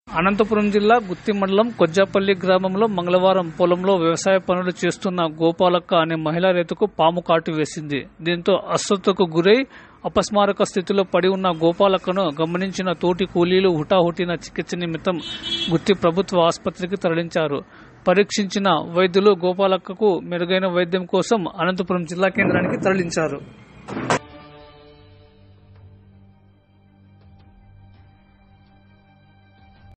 అనంతపురం జిల్లా గుత్తి మండలం కొజ్జాపల్లి గ్రామంలో మంగళవారం పొలంలో వ్యవసాయ పనులు చేస్తున్న గోపాలక్క అనే మహిళా రైతుకు పాము కాటు వేసింది. దీంతో అస్వస్థతకు గురై అపస్మారక స్థితిలో పడి ఉన్న గోపాలక్కను గమనించిన తోటి కూలీలు హుటాహుటిన చికిత్స నిమిత్తం గుత్తి ప్రభుత్వ ఆసుపత్రికి తరలించారు. పరీక్షించిన వైద్యులు గోపాలక్కకు మెరుగైన వైద్యం కోసం అనంతపురం జిల్లా కేంద్రానికి తరలించారు.